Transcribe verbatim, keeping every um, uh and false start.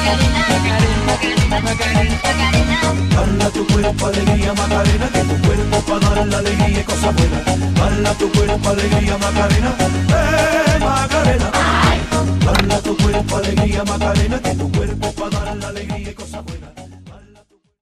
Dala tu cuerpo alegría Macarena, que tu cuerpo para dar la alegría y cosas buenas. Dala tu cuerpo alegría Macarena, eh Macarena. Dala tu cuerpo alegría Macarena, que tu